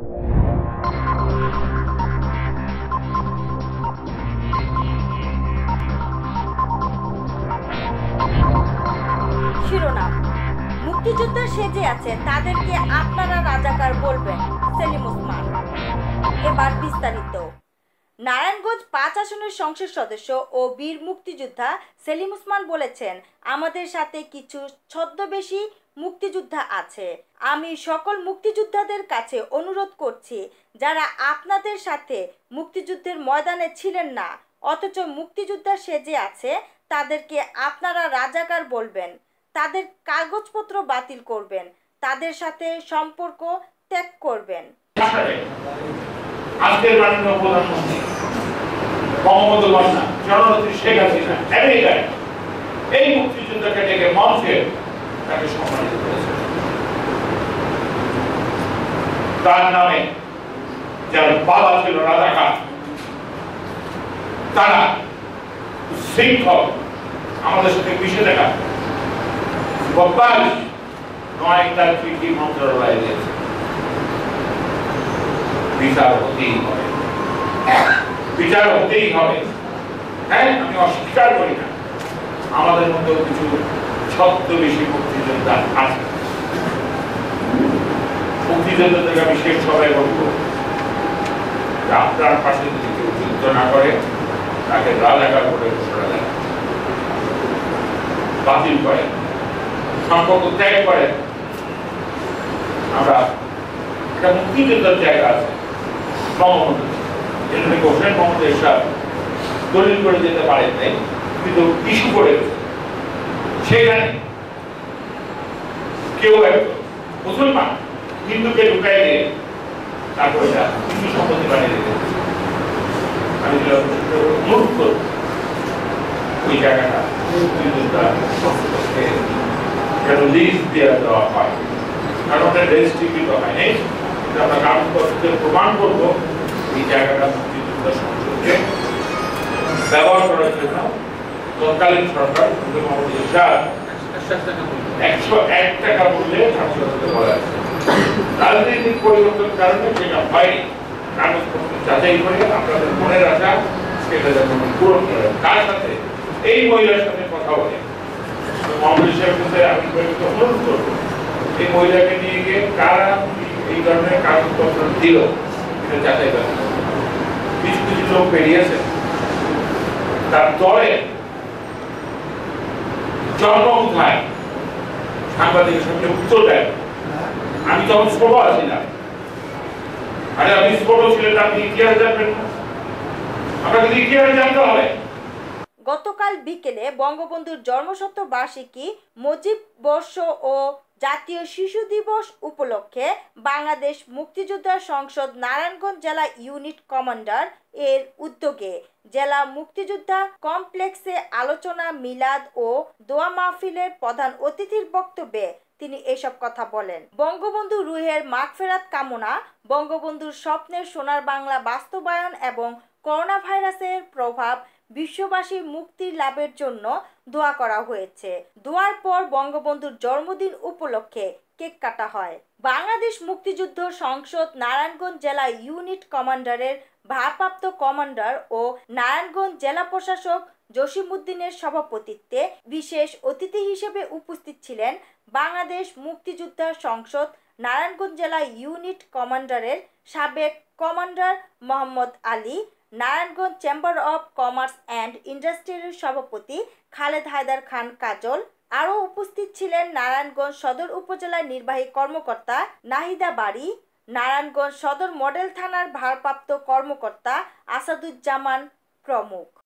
শিরোনাম: মুক্তিযোদ্ধা সেজে আছে, তাদেরকে আপনারা রাজাকার বলবেন, সেলিম ওসমান। এবার বিস্তারিত। নারায়ণগঞ্জ ৫ আসনের সংসদ সদস্য ও বীর মুক্তিযোদ্ধা সেলিম ওসমান বলেছেন, আমাদের সাথে কিছু ছদ্মবেশী মুক্তিযোদ্ধা আছে। আমি সকল মুক্তিযোদ্ধাদের কাছে অনুরোধ করছি, যারা আপনাদের সাথে মুক্তিযুদ্ধের ময়দানে ছিলেন না অথচ মুক্তিযোদ্ধা সেজে আছে, তাদেরকে আপনারা রাজাকার বলবেন, তাদের কাগজপত্র বাতিল করবেন, তাদের সাথে সম্পর্ক ত্যাগ করবেন। আজকের মাননীয় প্রধানমন্ত্রী মমতা বন্দ্যোপাধ্যায়, জননেত্রী শেখ হাসিনা আমেরিকায় এই মুক্তিযুদ্ধকে ডেকে মঞ্চে তাকে সম্মানিত করেছে। তার নামে যার বাবা ছিল রাজাকার, তারা শৃঙ্খল আমাদের সাথে মিশে দেখা 9টা চিঠি মন্ত্রণালয় দিয়েছে। বিচার হতেই হবে, বিচার হতেই হবে। হ্যাঁ, আমি অস্বীকার করি না, আমাদের মধ্যে কিছু ছদ্মবেশী মুক্তিযোদ্ধা আছে। মুক্তিযোদ্ধাদের আমি শেষ সভায় বলবো, আপনার পাশে যদি কেউ যুদ্ধ না করে তাকে রাজাকার করে ঘোষণা দেয়, বাতিল করে, সম্পর্ক ত্যাগ করে। আমরা একটা মুক্তিযোদ্ধার জায়গা আছে হোসেন মোহাম্মদ এরশাদ দলিল করে যেতে পারেন নাই, কিন্তু ইস্যু করে সেখানে কেউ একজন মুসলমান হিন্দুকে ঢুকাই দিয়ে তারপরে হিন্দু সম্পত্তি বানিয়ে দিতে। আমি অনুরোধ করব ওই জায়গাটা মুক্তিযোদ্ধা যেন লিস্ট দেওয়া হয়, কারণ ওটা রেজিস্ট্রিকৃত হয় নাই। আমরা কাগজপত্রে প্রমাণ করবো এই জায়গাটা মুক্তিযুদ্ধ সংসদকে ব্যবহার করার জন্য তৎকালীন সরকার মোহাম্মদ এরশাদ 101 টাকা মূল্যে সংসদে বলা আছে। রাজনৈতিক পরিবর্তনের কারণে সেটা হয়নি। কাগজপত্র যাচাই করে আপনাদের মনের আশা সেটা যখন পূরণ করেন, তার সাথে এই মহিলার সাথে কথা বলে মোহাম্মদ এরশাদের সাথে আমি অনুরোধ করবো, এই মহিলাকে নিয়ে গিয়ে কারা এই ধরনের কাগজপত্র দিল এটা যাচাই করে। কিছু কিছু লোক বেরিয়েছে, তার দলে জন্ম কোথায় সাংবাদিকের সঙ্গে উত্তর দেয়। আমি তখন ছোট আছি না, আরে আমি ছোট ছিলেন, আপনি ইতিহাস জানবেন না? আপনাকে ইতিহাস জানতে হবে। গতকাল বিকেলে বঙ্গবন্ধুর জন্মশতবার্ষিকী, মুজিব বর্ষ ও জাতীয় শিশু দিবস উপলক্ষে বাংলাদেশ মুক্তিযোদ্ধা সংসদ নারায়ণগঞ্জ জেলা ইউনিট কমান্ডার এর উদ্যোগে জেলা মুক্তিযোদ্ধা কমপ্লেক্সে আলোচনা, মিলাদ ও দোয়া মাহফিলের প্রধান অতিথির বক্তব্যে তিনি এসব কথা বলেন। বঙ্গবন্ধু রুহের মাগফিরাত কামনা, বঙ্গবন্ধুর স্বপ্নের সোনার বাংলা বাস্তবায়ন এবং করোনা ভাইরাসের প্রভাব বিশ্ববাসীর মুক্তি লাভের জন্য দোয়া করা হয়েছে। দোয়ার পর বঙ্গবন্ধুর জন্মদিন উপলক্ষে কেক কাটা হয়। বাংলাদেশ মুক্তিযুদ্ধ সংসদ নারায়ণগঞ্জ জেলা ইউনিট কমান্ডারের ভারপ্রাপ্ত কমান্ডার ও নারায়ণগঞ্জ জেলা প্রশাসক জসিমউদ্দিনের সভাপতিত্বে বিশেষ অতিথি হিসেবে উপস্থিত ছিলেন বাংলাদেশ মুক্তিযোদ্ধা সংসদ নারায়ণগঞ্জ জেলা ইউনিট কমান্ডারের সাবেক commander Mohammad Ali, Narayanganj chamber of commerce and ইন্ডাস্ট্রির সভাপতি খালেদ হায়দার খান কাজল। আরও উপস্থিত ছিলেন নারায়ণগঞ্জ সদর উপজেলার নির্বাহী কর্মকর্তা নাহিদা বাড়ি, নারায়ণগঞ্জ সদর মডেল থানার ভারপ্রাপ্ত কর্মকর্তা আসাদুজ্জামান প্রমুখ।